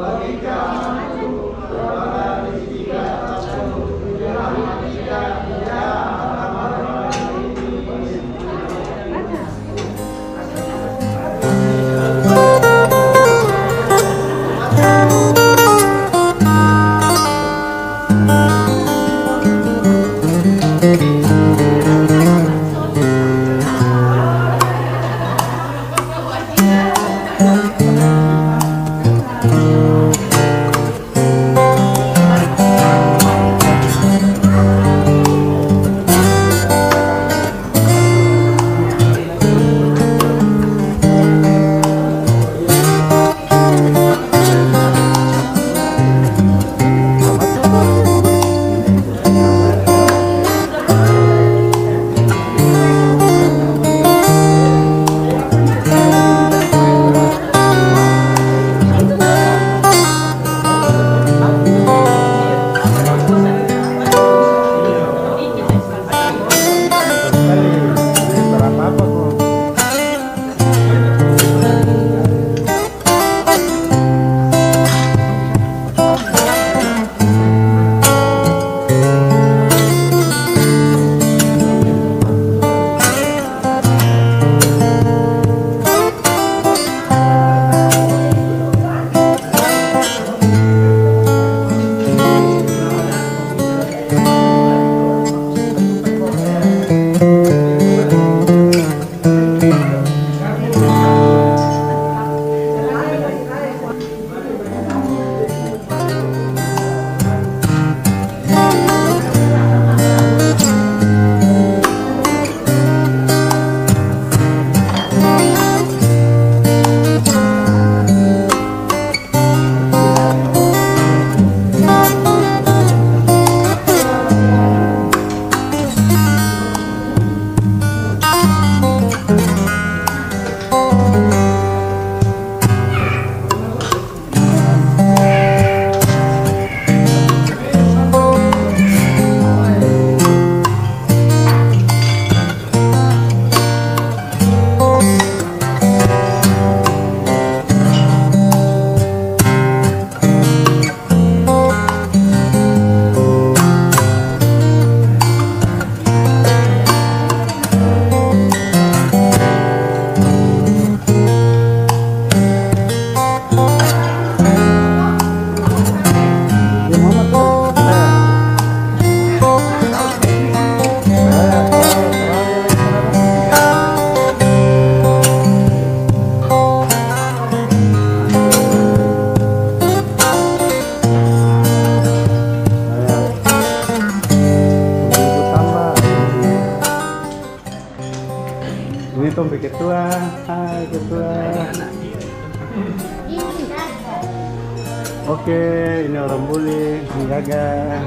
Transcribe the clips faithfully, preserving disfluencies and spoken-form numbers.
Tombe ketua, hai ketua. Oke, ini orang bule menjaga.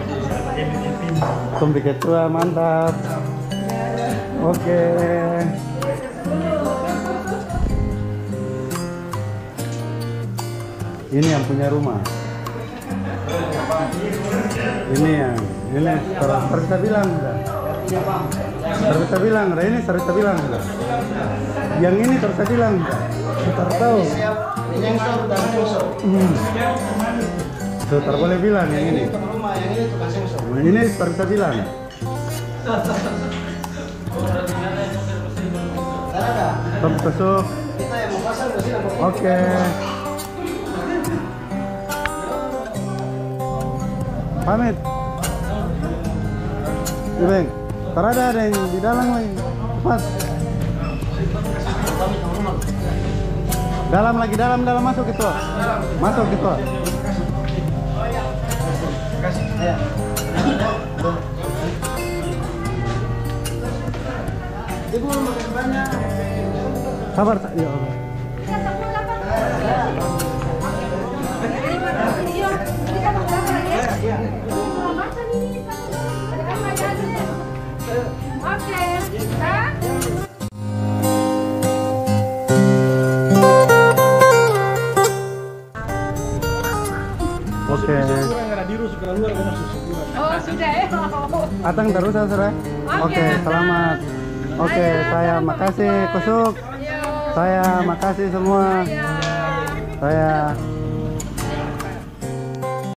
Tombe ketua mantap. Oke. Ini yang punya rumah. Ini yang, ini Sarita bilang sudah. Sarita bilang, ini Sarita bilang sudah. Yang ini Sarita bilang sudah. Sutar tahu. Yang dan sensor. Hmm. Sutar boleh bilang yang ini. Rumah yang ini tukang sensor. Ini Sarita bilang. Ada. Tom besok. Kita yang mau pasang di sini. Oke. Pamit. Ibeng, terada ada yang di dalam lagi. Cepat. Dalam lagi, dalam, dalam masuk itu. Masuk itu. Ya. Ibu makan banyak. Sabar, ya Allah. Oke. Oh sudah ya. Atang terus Asra. Oke, selamat. Oke, saya makasih Kusuk. Saya makasih semua. Saya